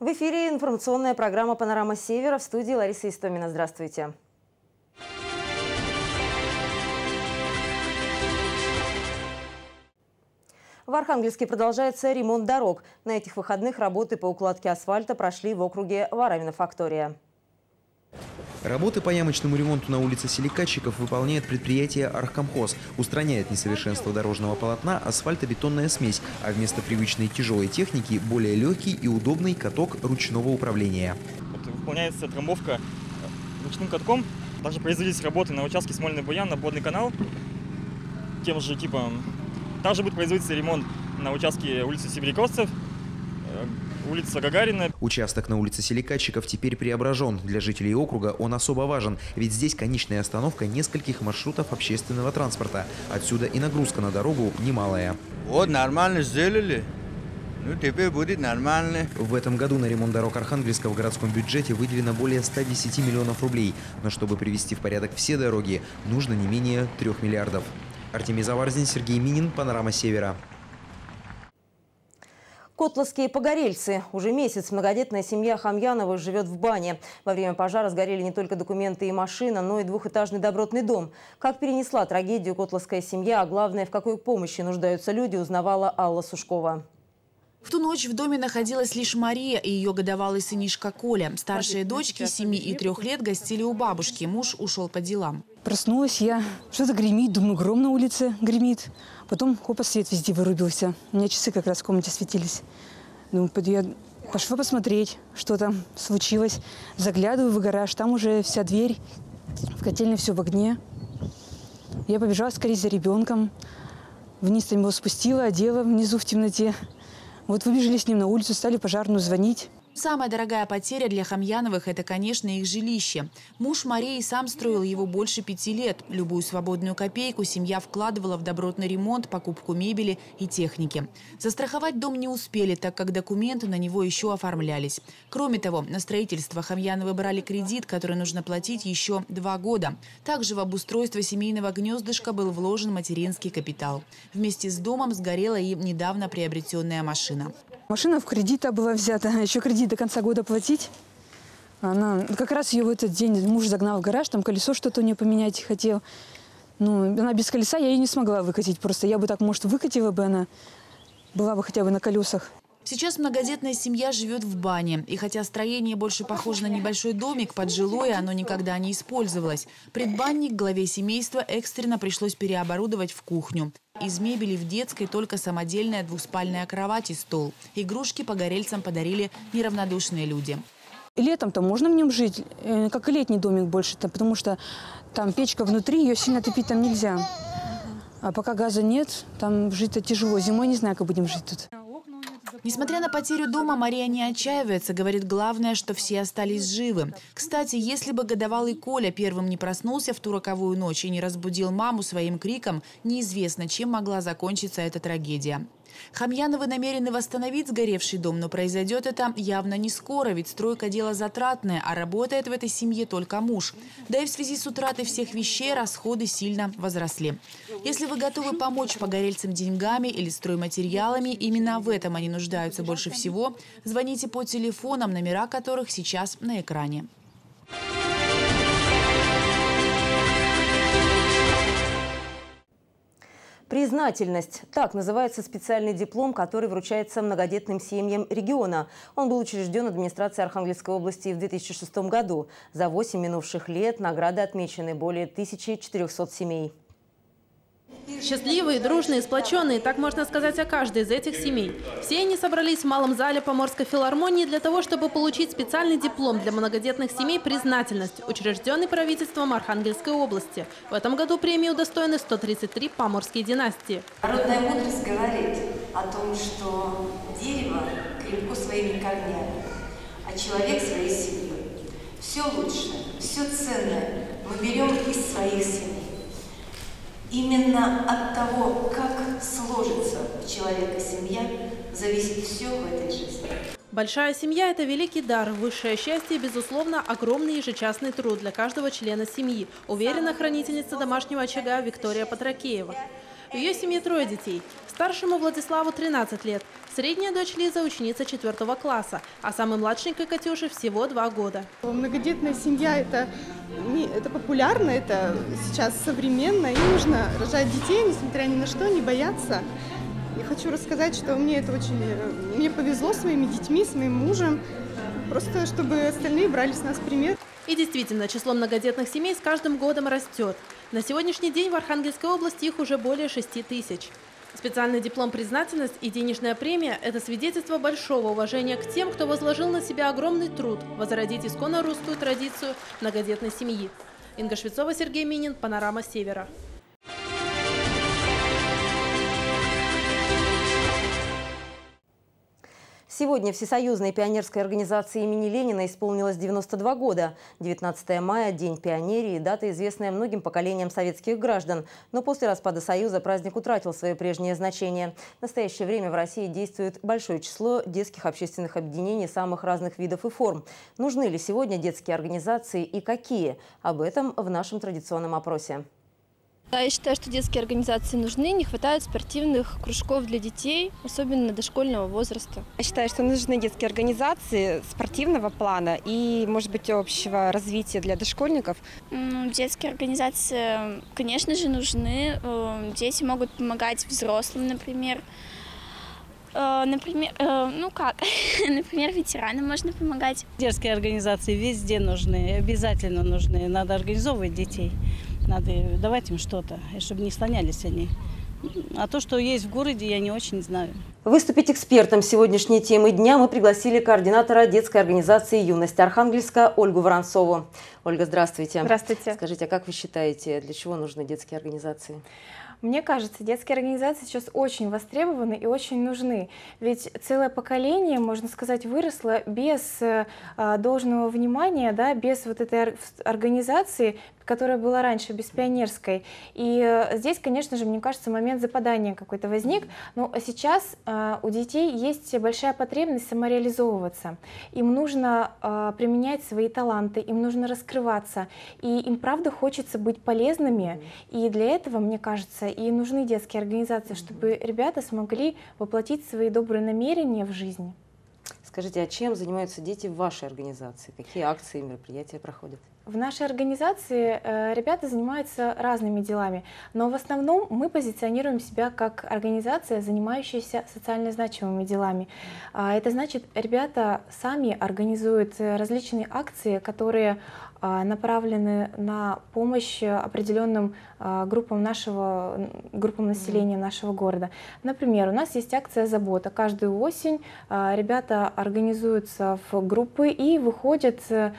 В эфире информационная программа «Панорама Севера». В студии Лариса Истомина. Здравствуйте. В Архангельске продолжается ремонт дорог. На этих выходных работы по укладке асфальта прошли в округе Варавина-Фактория. Работы по ямочному ремонту на улице Силикатчиков выполняет предприятие «Архкомхоз». Устраняет несовершенство дорожного полотна асфальтобетонная смесь, а вместо привычной тяжелой техники более легкий и удобный каток ручного управления. Выполняется трамбовка ручным катком. Также производились работы на участке Смольный-Буян, Обводный канал. Тем же типом. Также будет производиться ремонт на участке улицы Сибиряковцев, улица Гагарина. Участок на улице Силикатчиков теперь преображен. Для жителей округа он особо важен, ведь здесь конечная остановка нескольких маршрутов общественного транспорта. Отсюда и нагрузка на дорогу немалая. Вот нормально сделали. Ну теперь будет нормально. В этом году на ремонт дорог Архангельска в городском бюджете выделено более 110 миллионов рублей. Но чтобы привести в порядок все дороги, нужно не менее 3 миллиардов. Артемий Заварзин, Сергей Минин, «Панорама Севера». Котловские погорельцы. Уже месяц многодетная семья Хамьяновых живет в бане. Во время пожара сгорели не только документы и машина, но и двухэтажный добротный дом. Как перенесла трагедию котловская семья, а главное, в какой помощи нуждаются люди, узнавала Алла Сушкова. В ту ночь в доме находилась лишь Мария и ее годовалый сынишка Коля. Старшие дочки 7 и 3 лет гостили у бабушки. Муж ушел по делам. Проснулась я, что-то гремит, думаю, гром на улице гремит. Потом, хопа, свет везде вырубился. У меня часы как раз в комнате светились. Думаю, я пошла посмотреть, что там случилось. Заглядываю в гараж, там уже вся дверь, в котельной все в огне. Я побежала скорее за ребенком. Вниз там его спустила, одела внизу в темноте. Вот выбежали с ним на улицу, стали пожарную звонить. Самая дорогая потеря для Хамьяновых – это, конечно, их жилище. Муж Марии сам строил его больше 5 лет. Любую свободную копейку семья вкладывала в добротный ремонт, покупку мебели и техники. Застраховать дом не успели, так как документы на него еще оформлялись. Кроме того, на строительство Хамьяновы брали кредит, который нужно платить еще 2 года. Также в обустройство семейного гнездышка был вложен материнский капитал. Вместе с домом сгорела и недавно приобретенная машина. Машина в кредит была взята, еще кредит до конца года платить. Она, как раз ее в этот день муж загнал в гараж, там колесо что-то у нее поменять хотел. Ну, она без колеса, я ее не смогла выкатить. Просто я бы так, может, выкатила бы она, была бы хотя бы на колесах. Сейчас многодетная семья живет в бане. И хотя строение больше похоже на небольшой домик, под жилое оно никогда не использовалось. Предбанник главе семейства экстренно пришлось переоборудовать в кухню. Из мебели в детской только самодельная двухспальная кровать и стол. Игрушки погорельцам подарили неравнодушные люди. Летом-то можно в нем жить, как и летний домик больше, потому что там печка внутри, ее сильно топить там нельзя. А пока газа нет, там жить-то тяжело. Зимой не знаю, как будем жить тут. Несмотря на потерю дома, Мария не отчаивается. Говорит, главное, что все остались живы. Кстати, если бы годовалый Коля первым не проснулся в ту роковую ночь и не разбудил маму своим криком, неизвестно, чем могла закончиться эта трагедия. Хамьяновы намерены восстановить сгоревший дом, но произойдет это явно не скоро, ведь стройка – дело затратное, а работает в этой семье только муж. Да и в связи с утратой всех вещей расходы сильно возросли. Если вы готовы помочь погорельцам деньгами или стройматериалами, именно в этом они нуждаются больше всего, звоните по телефонам, номера которых сейчас на экране. Признательность. Так называется специальный диплом, который вручается многодетным семьям региона. Он был учрежден администрацией Архангельской области в 2006 году. За 8 минувших лет награды отмечены более 1400 семей. Счастливые, дружные, сплоченные, так можно сказать о каждой из этих семей. Все они собрались в малом зале Поморской филармонии для того, чтобы получить специальный диплом для многодетных семей «Признательность», учрежденный правительством Архангельской области. В этом году премии удостоены 133 поморские династии. Народная мудрость говорит о том, что дерево крепко своими корнями, а человек своей семьей. Все лучшее, все ценное мы берем из своих семей. Именно от того, как сложится у человека семья, зависит все в этой жизни. Большая семья – это великий дар, высшее счастье и, безусловно, огромный ежечасный труд для каждого члена семьи, уверена хранительница домашнего очага Виктория Патракеева. В ее семье 3 детей. Старшему Владиславу 13 лет. Средняя дочь Лиза – ученица 4 класса, а самой младшенькой Катюше всего 2 года. Многодетная семья – это популярно, это сейчас современно, и нужно рожать детей, несмотря ни на что, не бояться. И хочу рассказать, что мне повезло своими детьми, с моим мужем, просто чтобы остальные брали с нас пример. И действительно, число многодетных семей с каждым годом растет. На сегодняшний день в Архангельской области их уже более 6 тысяч. Специальный диплом «Признательность» и денежная премия – это свидетельство большого уважения к тем, кто возложил на себя огромный труд возродить исконно русскую традицию многодетной семьи. Инга Швецова, Сергей Минин, «Панорама Севера». Сегодня Всесоюзной пионерской организации имени Ленина исполнилось 92 года. 19 мая – День пионерии, дата, известная многим поколениям советских граждан. Но после распада Союза праздник утратил свое прежнее значение. В настоящее время в России действует большое число детских общественных объединений самых разных видов и форм. Нужны ли сегодня детские организации и какие? Об этом в нашем традиционном опросе. Да, я считаю, что детские организации нужны, не хватает спортивных кружков для детей, особенно дошкольного возраста. Я считаю, что нужны детские организации спортивного плана и, может быть, общего развития для дошкольников. Детские организации, конечно же, нужны. Дети могут помогать взрослым, например. Например, ветеранам можно помогать. Детские организации везде нужны, обязательно нужны. Надо организовывать детей. Надо давать им что-то, чтобы не слонялись они. А то, что есть в городе, я не очень знаю. Выступить экспертом сегодняшней темы дня мы пригласили координатора детской организации «Юность Архангельска» Ольгу Воронцову. Ольга, здравствуйте. Здравствуйте. Скажите, а как вы считаете, для чего нужны детские организации? Мне кажется, детские организации сейчас очень востребованы и очень нужны. Ведь целое поколение, можно сказать, выросло без должного внимания, да, без вот этой организации, которая была раньше, без пионерской. И здесь, конечно же, мне кажется, момент западания какой-то возник. Но сейчас у детей есть большая потребность самореализовываться. Им нужно применять свои таланты, им нужно раскрываться. И им, правда, хочется быть полезными. И для этого, мне кажется, и нужны детские организации, чтобы ребята смогли воплотить свои добрые намерения в жизнь. Скажите, а чем занимаются дети в вашей организации? Какие акции и мероприятия проходят? В нашей организации ребята занимаются разными делами, но в основном мы позиционируем себя как организация, занимающаяся социально значимыми делами. Это значит, ребята сами организуют различные акции, которые направлены на помощь определенным группам населения нашего города. Например, у нас есть акция «Забота». Каждую осень ребята организуются в группы и выходят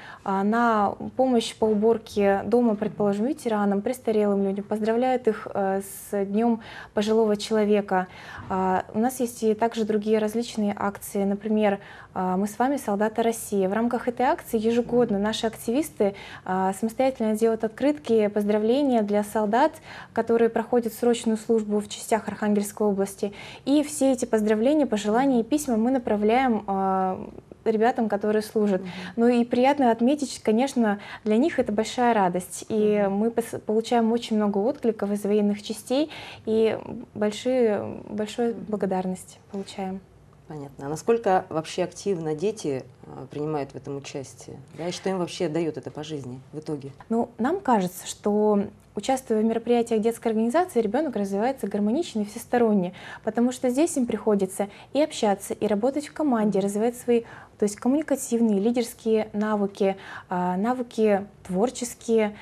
на помощь по уборке дома, предположим, ветеранам, престарелым людям, поздравляют их с Днем пожилого человека. У нас есть и также другие различные акции. Например, «Мы с вами, солдаты России». В рамках этой акции ежегодно наши активисты самостоятельно делают открытки, поздравления для солдат, которые проходят срочную службу в частях Архангельской области. И все эти поздравления, пожелания и письма мы направляем ребятам, которые служат. Ну и приятно отметить, конечно, для них это большая радость. И мы получаем очень много откликов из военных частей и большую благодарность получаем. Понятно. А насколько вообще активно дети принимают в этом участие? Да, и что им вообще дает это по жизни в итоге? Ну, нам кажется, что участвуя в мероприятиях детской организации, ребенок развивается гармонично и всесторонне, потому что здесь им приходится и общаться, и работать в команде, развивать свои, то есть коммуникативные, лидерские навыки, навыки творческие.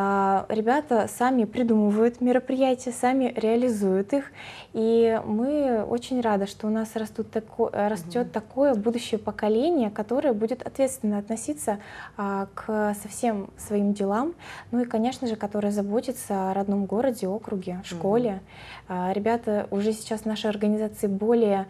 Ребята сами придумывают мероприятия, сами реализуют их, и мы очень рады, что у нас растет такое будущее поколение, которое будет ответственно относиться к совсем своим делам, ну и, конечно же, которое заботится о родном городе, округе, школе. Ребята, уже сейчас в нашей организации более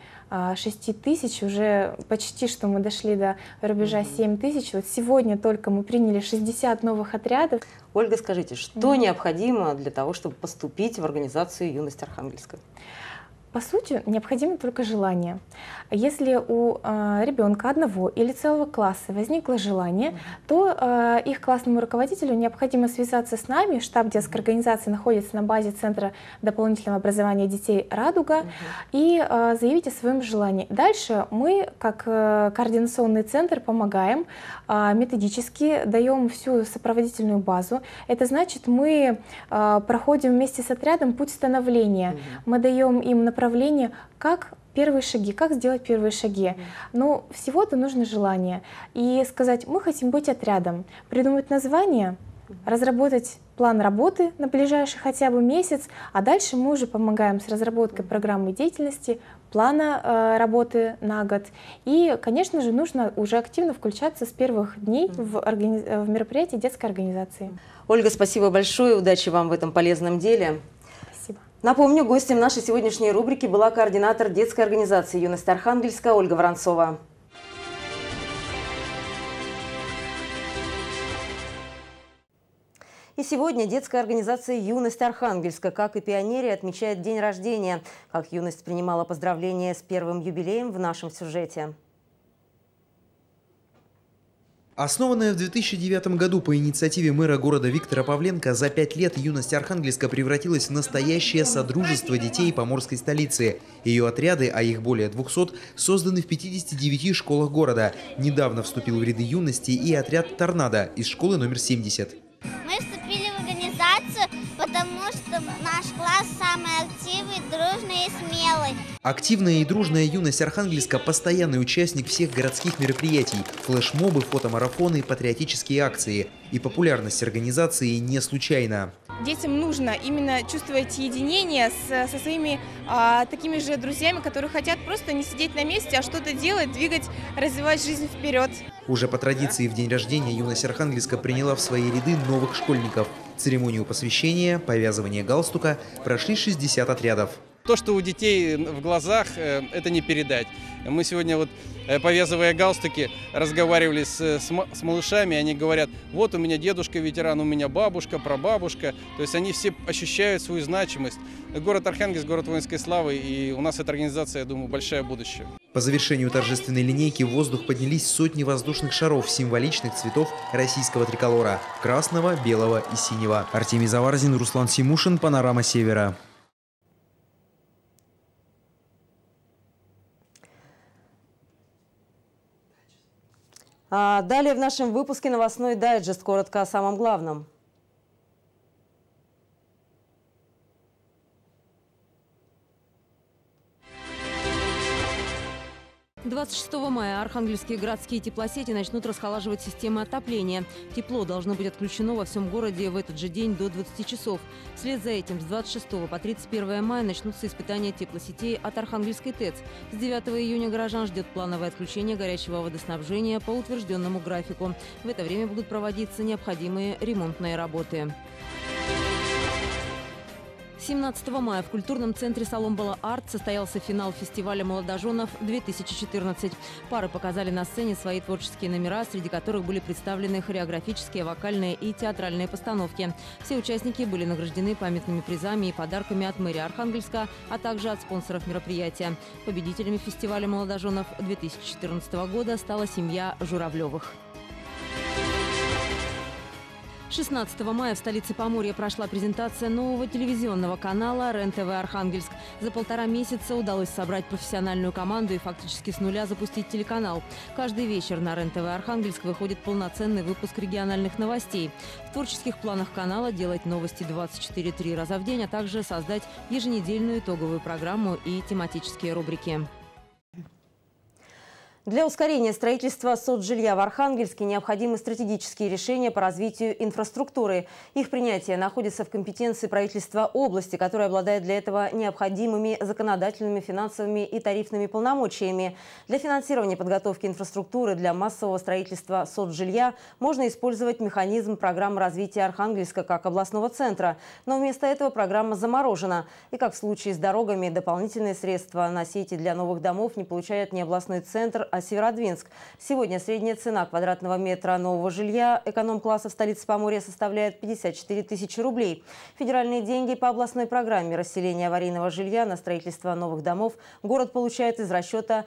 6 тысяч, уже почти что мы дошли до рубежа 7 тысяч. Вот сегодня только мы приняли 60 новых отрядов. Ольга, скажите, что необходимо для того, чтобы поступить в организацию «Юность Архангельска»? По сути, необходимо только желание. Если у ребенка одного или целого класса возникло желание, то их классному руководителю необходимо связаться с нами. Штаб детской организации находится на базе Центра дополнительного образования детей «Радуга», и заявить о своем желании. Дальше мы, как координационный центр, помогаем, методически даем всю сопроводительную базу. Это значит, мы проходим вместе с отрядом путь становления. Мы даем им направление, как первые шаги, как сделать первые шаги. Но всего-то нужно желание. И сказать, мы хотим быть отрядом, придумать название, разработать план работы на ближайший хотя бы месяц, а дальше мы уже помогаем с разработкой программы деятельности, плана работы на год. И, конечно же, нужно уже активно включаться с первых дней в мероприятие детской организации. Ольга, спасибо большое, удачи вам в этом полезном деле. Напомню, гостем нашей сегодняшней рубрики была координатор детской организации «Юность Архангельска» Ольга Воронцова. И сегодня детская организация «Юность Архангельска», как и пионерия, отмечает день рождения. Как юность принимала поздравления с первым юбилеем в нашем сюжете. Основанная в 2009 году по инициативе мэра города Виктора Павленко, за 5 лет «Юность Архангельска» превратилась в настоящее содружество детей поморской столицы. Ее отряды, а их более 200, созданы в 59 школах города. Недавно вступил в ряды юности и отряд «Торнадо» из школы номер 70. Мы вступили в организацию, потому что наш класс самый активный, дружный и смелый. Активная и дружная юность Архангельска – постоянный участник всех городских мероприятий, флешмобы, фотомарафоны, патриотические акции. И популярность организации не случайна. Детям нужно именно чувствовать единение со своими такими же друзьями, которые хотят просто не сидеть на месте, а что-то делать, двигать, развивать жизнь вперед. Уже по традиции в день рождения юность Архангельска приняла в свои ряды новых школьников. Церемонию посвящения, повязывания галстука прошли 60 отрядов. То, что у детей в глазах, это не передать. Мы сегодня, вот, повязывая галстуки, разговаривали с малышами, они говорят, вот у меня дедушка ветеран, у меня бабушка, прабабушка. То есть они все ощущают свою значимость. Город Архангельск, город воинской славы, и у нас эта организация, я думаю, большое будущее. По завершению торжественной линейки в воздух поднялись сотни воздушных шаров символичных цветов российского триколора – красного, белого и синего. Артемий Заварзин, Руслан Симушин, «Панорама Севера». Далее в нашем выпуске новостной дайджест. Коротко о самом главном. 26 мая архангельские городские теплосети начнут расхолаживать системы отопления. Тепло должно быть отключено во всем городе в этот же день до 20 часов. Вслед за этим с 26 по 31 мая начнутся испытания теплосетей от Архангельской ТЭЦ. С 9 июня горожан ждет плановое отключение горячего водоснабжения по утвержденному графику. В это время будут проводиться необходимые ремонтные работы. 17 мая в культурном центре Соломбала Арт состоялся финал фестиваля молодоженов-2014. Пары показали на сцене свои творческие номера, среди которых были представлены хореографические, вокальные и театральные постановки. Все участники были награждены памятными призами и подарками от мэрии Архангельска, а также от спонсоров мероприятия. Победителями фестиваля молодоженов-2014 года стала семья Журавлевых. 16 мая в столице Поморья прошла презентация нового телевизионного канала РЕН-ТВ Архангельск. За 1,5 месяца удалось собрать профессиональную команду и фактически с нуля запустить телеканал. Каждый вечер на РЕН-ТВ Архангельск выходит полноценный выпуск региональных новостей. В творческих планах канала делать новости 24/3 раза в день, а также создать еженедельную итоговую программу и тематические рубрики. Для ускорения строительства соцжилья в Архангельске необходимы стратегические решения по развитию инфраструктуры. Их принятие находится в компетенции правительства области, которое обладает для этого необходимыми законодательными, финансовыми и тарифными полномочиями. Для финансирования подготовки инфраструктуры для массового строительства соцжилья можно использовать механизм программы развития Архангельска как областного центра. Но вместо этого программа заморожена. И как в случае с дорогами, дополнительные средства на сети для новых домов не получает ни областной центр, а Северодвинск. Сегодня средняя цена квадратного метра нового жилья эконом-класса в столице Поморья составляет 54 тысячи рублей. Федеральные деньги по областной программе расселения аварийного жилья на строительство новых домов город получает из расчета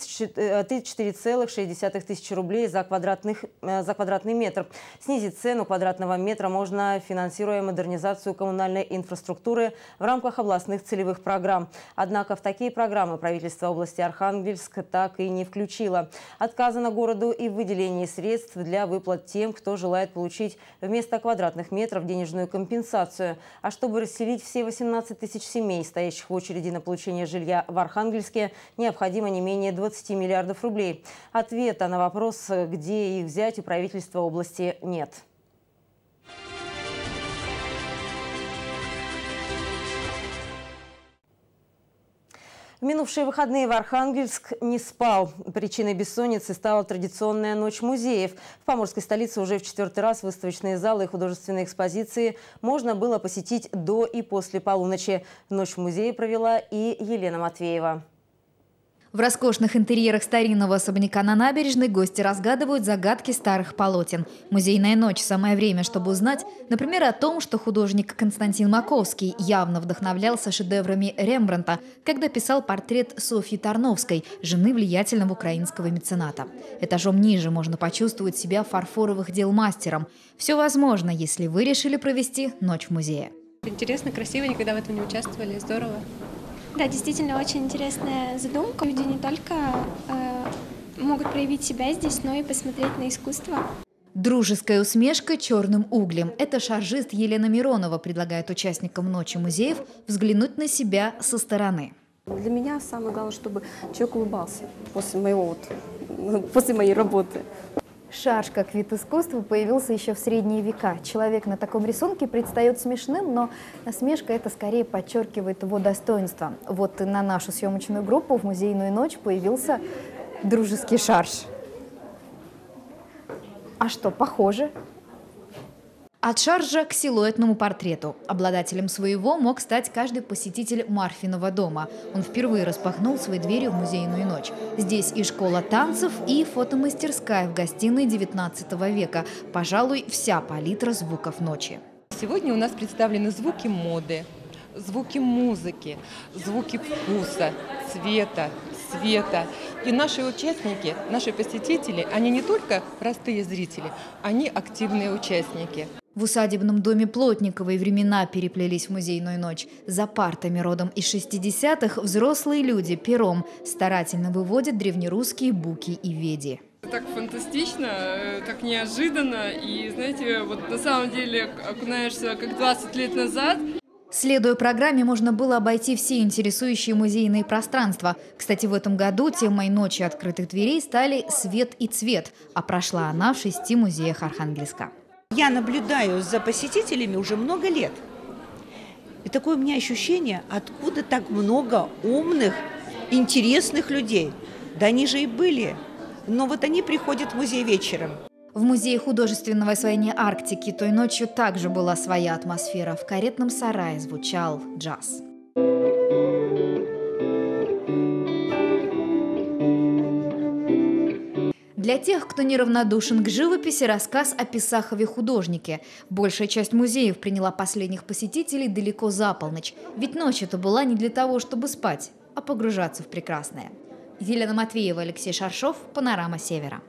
34,6 тысячи рублей за квадратный метр. Снизить цену квадратного метра можно, финансируя модернизацию коммунальной инфраструктуры в рамках областных целевых программ. Однако в такие программы правительство области Архангельск так и не включило. Отказано городу и в выделении средств для выплат тем, кто желает получить вместо квадратных метров денежную компенсацию. А чтобы расселить все 18 тысяч семей, стоящих в очереди на получение жилья в Архангельске, необходимо не менее 20 миллиардов рублей. Ответа на вопрос, где их взять, у правительства области нет. В минувшие выходные в Архангельск не спал. Причиной бессонницы стала традиционная ночь музеев. В поморской столице уже в 4-й раз выставочные залы и художественные экспозиции можно было посетить до и после полуночи. Ночь в музее провела и Елена Матвеева. В роскошных интерьерах старинного особняка на набережной гости разгадывают загадки старых полотен. Музейная ночь – самое время, чтобы узнать, например, о том, что художник Константин Маковский явно вдохновлялся шедеврами Рембрандта, когда писал портрет Софьи Тарновской, жены влиятельного украинского мецената. Этажом ниже можно почувствовать себя фарфоровых дел мастером. Все возможно, если вы решили провести ночь в музее. Интересно, красиво, никогда в этом не участвовали, здорово. Да, действительно очень интересная задумка. Люди не только могут проявить себя здесь, но и посмотреть на искусство. Дружеская усмешка черным углем. Это шаржист Елена Миронова предлагает участникам ночи музеев взглянуть на себя со стороны. Для меня самое главное, чтобы человек улыбался после моей работы. Шарж как вид искусства появился еще в средние века. Человек на таком рисунке предстает смешным, но насмешка это скорее подчеркивает его достоинство. Вот и на нашу съемочную группу в музейную ночь появился дружеский шарж. А что, похоже? От шаржа к силуэтному портрету. Обладателем своего мог стать каждый посетитель Марфиного дома. Он впервые распахнул свои двери в музейную ночь. Здесь и школа танцев, и фотомастерская в гостиной XIX века. Пожалуй, вся палитра звуков ночи. Сегодня у нас представлены звуки моды, звуки музыки, звуки вкуса, цвета, света. И наши участники, наши посетители, они не только простые зрители, они активные участники. В усадебном доме Плотниковой времена переплелись в музейную ночь. За партами родом из 60-х взрослые люди пером старательно выводят древнерусские буки и веди. Так фантастично, так неожиданно. И, знаете, вот на самом деле окунаешься как 20 лет назад. Следуя программе, можно было обойти все интересующие музейные пространства. Кстати, в этом году темой ночи открытых дверей стали «Свет и цвет», а прошла она в 6 музеях Архангельска. Я наблюдаю за посетителями уже много лет. И такое у меня ощущение, откуда так много умных, интересных людей. Да они же и были. Но вот они приходят в музей вечером. В Музее художественного освоения Арктики той ночью также была своя атмосфера. В каретном сарае звучал джаз. Для тех, кто неравнодушен к живописи, рассказ о Писахове-художнике. Большая часть музеев приняла последних посетителей далеко за полночь. Ведь ночь это была не для того, чтобы спать, а погружаться в прекрасное. Елена Матвеева, Алексей Шаршов, «Панорама Севера».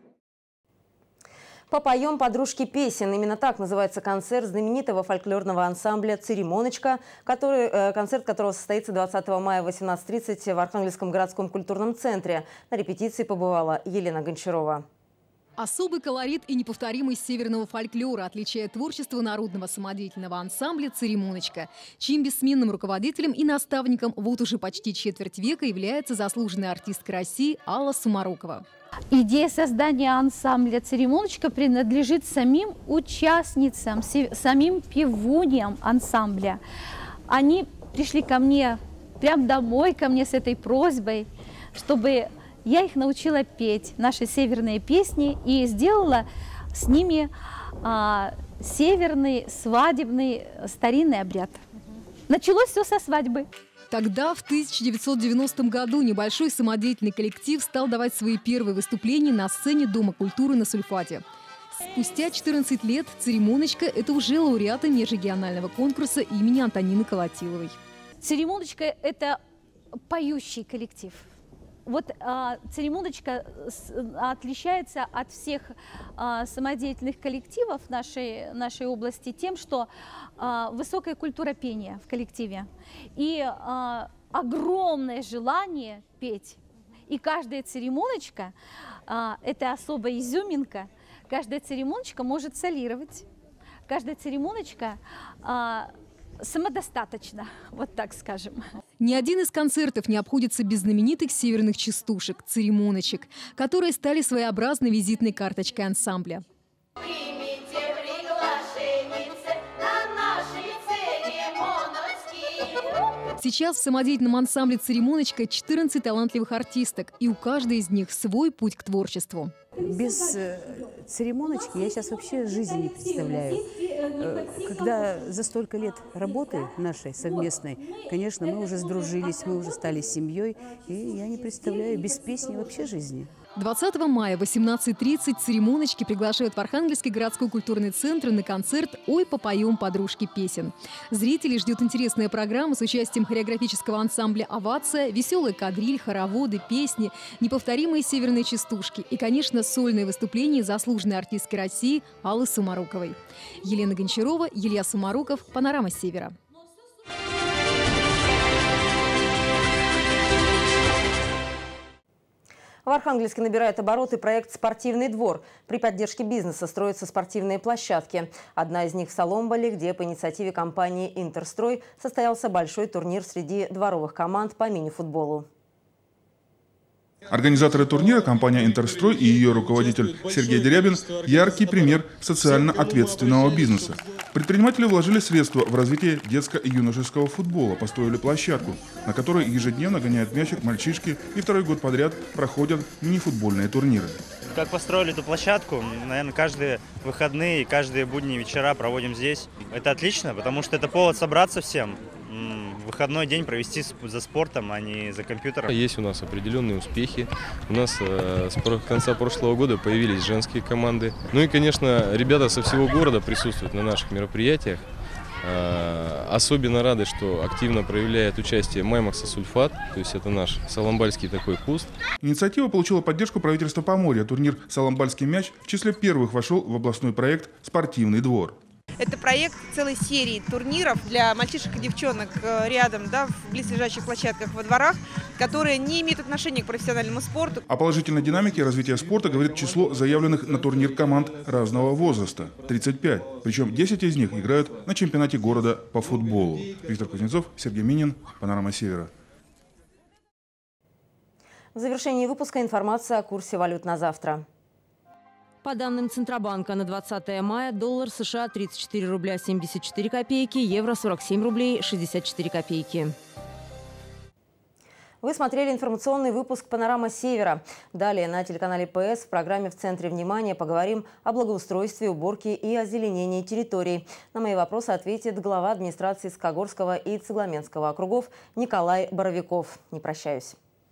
«Попоем подружки песен». Именно так называется концерт знаменитого фольклорного ансамбля «Церемоночка», концерт которого состоится 20 мая в 18:30 в Архангельском городском культурном центре. На репетиции побывала Елена Гончарова. Особый колорит и неповторимость северного фольклора отличает творчество народного самодеятельного ансамбля «Церемоночка», чьим бессменным руководителем и наставником вот уже почти четверть века является заслуженная артистка России Алла Сумарокова. Идея создания ансамбля «Церемоночка» принадлежит самим участницам, самим певуньям ансамбля. Они пришли ко мне, прямо домой ко мне с этой просьбой, чтобы я их научила петь наши северные песни и сделала с ними северный свадебный старинный обряд. Началось все со свадьбы. Тогда, в 1990 году, небольшой самодеятельный коллектив стал давать свои первые выступления на сцене Дома культуры на Сульфате. Спустя 14 лет «Церемоночка» – это уже лауреаты межрегионального конкурса имени Антонины Колотиловой. «Церемоночка» – это поющий коллектив. Вот «Церемоночка» отличается от всех самодеятельных коллективов нашей области тем, что высокая культура пения в коллективе и огромное желание петь. И каждая церемоночка – это особая изюминка. Каждая церемоночка может солировать. Каждая церемоночка самодостаточна, вот так скажем. Ни один из концертов не обходится без знаменитых северных частушек, церемоночек, которые стали своеобразной визитной карточкой ансамбля. Сейчас в самодеятельном ансамбле «Церемоночка» 14 талантливых артисток, и у каждой из них свой путь к творчеству. Без церемоночки я сейчас вообще жизни не представляю. Когда за столько лет работы нашей совместной, конечно, мы уже сдружились, мы уже стали семьей, и я не представляю без песни вообще жизни. 20 мая в 18:30 «Церемоночки» приглашают в Архангельский городской культурный центр на концерт «Ой, попоем, подружки песен». Зрителей ждет интересная программа с участием хореографического ансамбля «Овация», веселая кадриль, хороводы, песни, неповторимые северные частушки и, конечно, сольное выступление заслуженной артистки России Аллы Сумаруковой. Елена Гончарова, Илья Сумаруков, «Панорама Севера». В Архангельске набирает обороты проект «Спортивный двор». При поддержке бизнеса строятся спортивные площадки. Одна из них в Соломболе, где по инициативе компании «Интерстрой» состоялся большой турнир среди дворовых команд по мини-футболу. Организаторы турнира, компания «Интерстрой» и ее руководитель Сергей Дерябин – яркий пример социально ответственного бизнеса. Предприниматели вложили средства в развитие детско- и юношеского футбола, построили площадку, на которой ежедневно гоняют мячик мальчишки и второй год подряд проходят мини-футбольные турниры. Как построили эту площадку, наверное, каждые выходные и каждые будние вечера проводим здесь. Это отлично, потому что это повод собраться всем. Выходной день провести за спортом, а не за компьютером. Есть у нас определенные успехи. У нас с конца прошлого года появились женские команды. Ну и, конечно, ребята со всего города присутствуют на наших мероприятиях. Особенно рады, что активно проявляет участие Маймакса Сульфат, то есть это наш соломбальский такой куст. Инициатива получила поддержку правительства Поморья. Турнир «Соломбальский мяч» в числе первых вошел в областной проект «Спортивный двор». Это проект целой серии турниров для мальчишек и девчонок рядом, в близлежащих площадках во дворах, которые не имеют отношения к профессиональному спорту. О положительной динамике развития спорта говорит число заявленных на турнир команд разного возраста – 35. Причем 10 из них играют на чемпионате города по футболу. Виктор Кузнецов, Сергей Минин, «Панорама Севера». В завершении выпуска информация о курсе валют на завтра. По данным Центробанка, на 20 мая доллар США 34 рубля 74 копейки, евро 47 рублей 64 копейки. Вы смотрели информационный выпуск «Панорама Севера». Далее на телеканале ПС в программе «В центре внимания» поговорим о благоустройстве, уборке и озеленении территорий. На мои вопросы ответит глава администрации Скогорского и Цыгламенского округов Николай Боровиков. Не прощаюсь.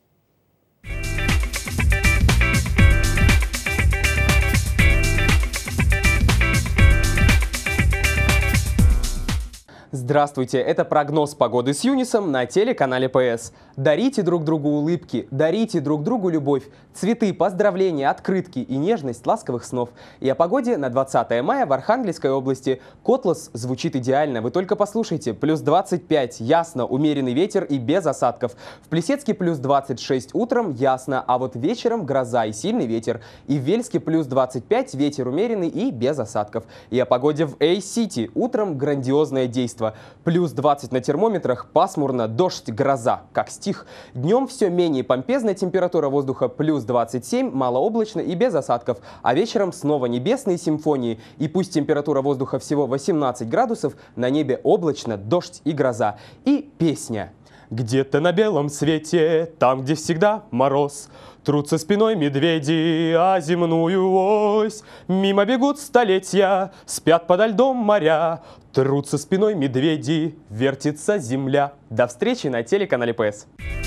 Здравствуйте, это прогноз погоды с Юнисом на телеканале ПС. Дарите друг другу улыбки, дарите друг другу любовь, цветы, поздравления, открытки и нежность ласковых снов. И о погоде на 20 мая в Архангельской области. Котлас звучит идеально, вы только послушайте. Плюс 25, ясно, умеренный ветер и без осадков. В Плесецке плюс 26 утром, ясно, а вот вечером гроза и сильный ветер. И в Вельске плюс 25, ветер умеренный и без осадков. И о погоде в Эй-Сити. Утром грандиозное действо. Плюс 20 на термометрах, пасмурно, дождь, гроза, как стих. Днем все менее помпезная температура воздуха, плюс 27, малооблачно и без осадков. А вечером снова небесные симфонии. И пусть температура воздуха всего 18 градусов, на небе облачно, дождь и гроза. И песня. Где-то на белом свете, там, где всегда мороз, трутся спиной медведи о земную ось. Мимо бегут столетия, спят подо льдом моря, трутся спиной медведи, вертится земля. До встречи на телеканале ПС.